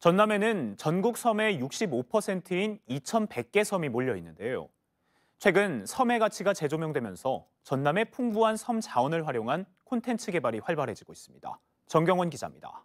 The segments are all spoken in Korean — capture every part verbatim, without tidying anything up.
전남에는 전국 섬의 육십오 퍼센트인 이천백 개 섬이 몰려 있는데요. 최근 섬의 가치가 재조명되면서 전남의 풍부한 섬 자원을 활용한 콘텐츠 개발이 활발해지고 있습니다. 정경원 기자입니다.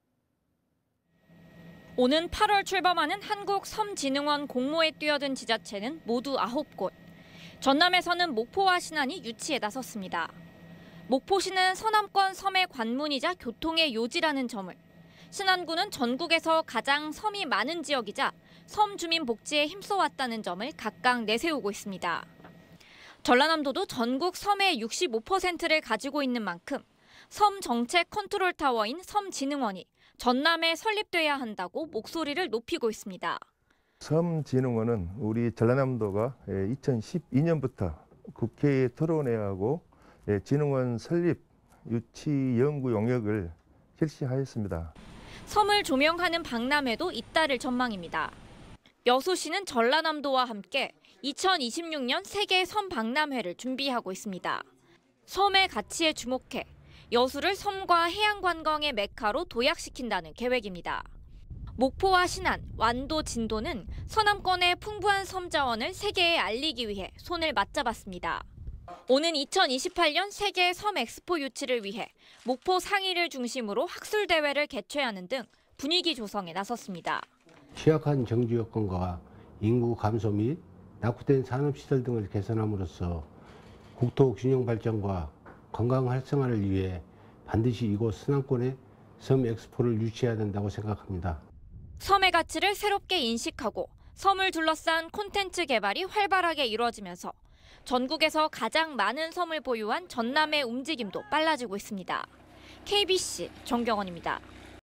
오는 팔월 출범하는 한국섬진흥원 공모에 뛰어든 지자체는 모두 아홉 곳. 전남에서는 목포와 신안이 유치에 나섰습니다. 목포시는 서남권 섬의 관문이자 교통의 요지라는 점을, 신안군은 전국에서 가장 섬이 많은 지역이자 섬 주민 복지에 힘써왔다는 점을 각각 내세우고 있습니다. 전라남도도 전국 섬의 육십오 퍼센트를 가지고 있는 만큼 섬 정책 컨트롤 타워인 섬진흥원이 전남에 설립돼야 한다고 목소리를 높이고 있습니다. 섬진흥원은 우리 전라남도가 이천십이 년부터 국회에 토론회에 하고 진흥원 설립 유치 연구 용역을 실시하였습니다. 섬을 조명하는 박람회도 잇따를 전망입니다. 여수시는 전라남도와 함께 이천이십육 년 세계 섬 박람회를 준비하고 있습니다. 섬의 가치에 주목해 여수를 섬과 해양 관광의 메카로 도약시킨다는 계획입니다. 목포와 신안, 완도, 진도는 서남권의 풍부한 섬 자원을 세계에 알리기 위해 손을 맞잡았습니다. 오는 이천이십팔 년 세계 섬 엑스포 유치를 위해 목포 상위를 중심으로 학술 대회를 개최하는 등 분위기 조성에 나섰습니다. 취약한 정주 여건과 인구 감소 및 낙후된 산업시설 등을 개선함으로써 국토 균형 발전과 건강 활성화를 위해 반드시 이곳 서남권에 섬 엑스포를 유치해야 된다고 생각합니다. 섬의 가치를 새롭게 인식하고 섬을 둘러싼 콘텐츠 개발이 활발하게 이루어지면서 전국에서 가장 많은 섬을 보유한 전남의 움직임도 빨라지고 있습니다. 케이비씨 정경원입니다.